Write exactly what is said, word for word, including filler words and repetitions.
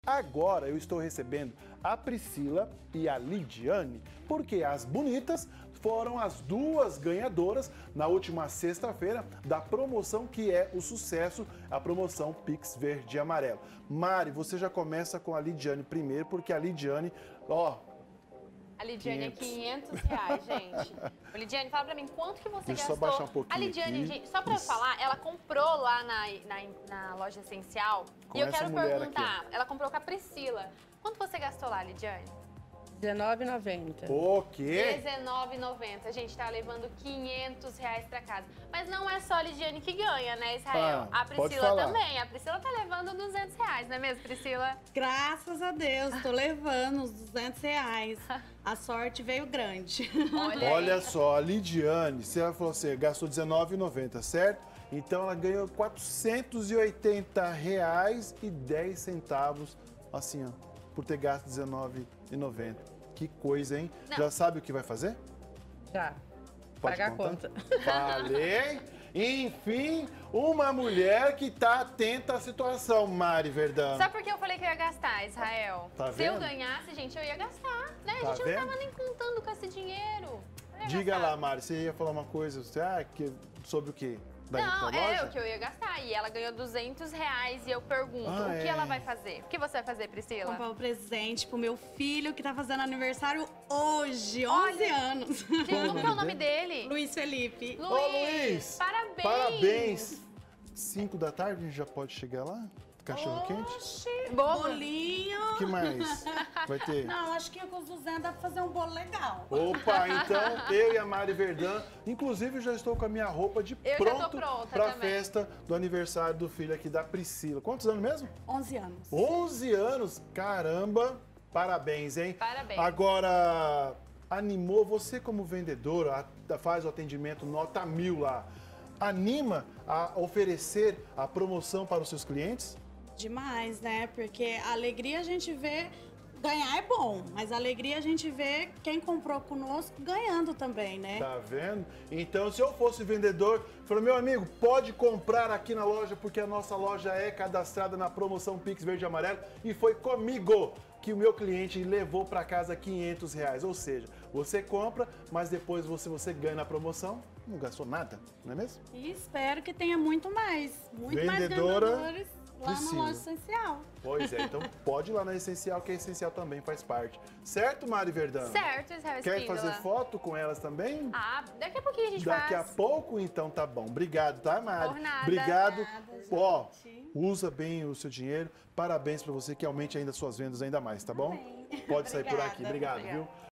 Agora eu estou recebendo a Priscila e a Lidiane, porque as bonitas foram as duas ganhadoras na última sexta-feira da promoção que é o sucesso, a promoção Pix Verde e Amarelo. Mari, você já começa com a Lidiane primeiro, porque a Lidiane, ó... A Lidiane quinhentos. É quinhentos reais, gente. Ô, Lidiane, fala pra mim, quanto que você Deixa gastou? só baixar um pouquinho a Lidiane, aqui. gente, só pra Isso. falar, ela comprou lá na, na, na loja Essencial. Com e eu essa quero mulher perguntar, aqui, ela comprou com a Priscila. Quanto você gastou lá, Lidiane? dezenove reais e noventa centavos. O quê? dezenove reais e noventa centavos. Gente, tá levando quinhentos reais pra casa. Mas não é só a Lidiane que ganha, né, Israel? Ah, a pode Priscila falar. também. A Priscila tá levando duzentos reais, não é mesmo, Priscila? Graças a Deus, tô levando os duzentos reais. A sorte veio grande. Olha, Olha aí. só, a Lidiane, se ela falou assim, gastou dezenove reais e noventa centavos, certo? Então ela ganhou quatrocentos e oitenta reais e dez centavos, assim, ó, por ter gasto dezenove reais e noventa centavos. Que coisa, hein? Não. Já sabe o que vai fazer? Já. Pode Pagar a contar? conta. Falei! Enfim, uma mulher que tá atenta à situação, Mari Verdão. Só porque eu falei que eu ia gastar, Israel. Tá Se eu vendo? ganhasse, gente, eu ia gastar, né? Tá a gente vendo? não tava nem contando com esse dinheiro. Eu ia Diga gastar. lá, Mari, você ia falar uma coisa você, ah, que, sobre o quê? Da, Não, da é loja? o que eu ia gastar. E ela ganhou duzentos reais e eu pergunto, Ah, o que é. ela vai fazer? O que você vai fazer, Priscila? Comprar um presente pro meu filho que tá fazendo aniversário hoje, Olha. onze anos. Gente, como que é o nome dele? Luiz Felipe. Luiz. Ô, Luiz! Parabéns! Parabéns! cinco da tarde a gente já pode chegar lá? Cachorro quente? Bolo. Bolinho. O que mais vai ter? Não, acho que com os duzentos dá pra fazer um bolo legal. Opa, então eu e a Mari Verdão, inclusive eu já estou com a minha roupa de Eu já tô pronto pronta pra também. festa do aniversário do filho aqui da Priscila. Quantos anos mesmo? onze anos. onze anos, caramba! Parabéns, hein? Parabéns. Agora, animou você como vendedora, a- faz o atendimento nota mil lá, anima a oferecer a promoção para os seus clientes? Demais, né? Porque a alegria a gente vê... Ganhar é bom, mas a alegria a gente vê quem comprou conosco ganhando também, né? Tá vendo? Então, se eu fosse vendedor, falei, meu amigo, pode comprar aqui na loja, porque a nossa loja é cadastrada na promoção Pix Verde e Amarelo e foi comigo que o meu cliente levou para casa quinhentos reais. Ou seja, você compra, mas depois você, você ganha na promoção, não gastou nada, não é mesmo? E espero que tenha muito mais, muito Vendedora mais vendedores lá Priscila. na loja Essencial. Pois é, então pode ir lá na Essencial, que a Essencial também faz parte. Certo, Mari Verdão? Certo, Israel Quer Espíndola. fazer foto com elas também? Ah, daqui a pouquinho a gente Daqui faz. a pouco, então tá bom. Obrigado, tá, Mari? Por nada. Obrigado. Nada, gente. Ó, usa bem o seu dinheiro. Parabéns pra você que aumente ainda suas vendas ainda mais, tá bom? Amém. Pode sair por Obrigada. aqui. Obrigado, Obrigada. viu?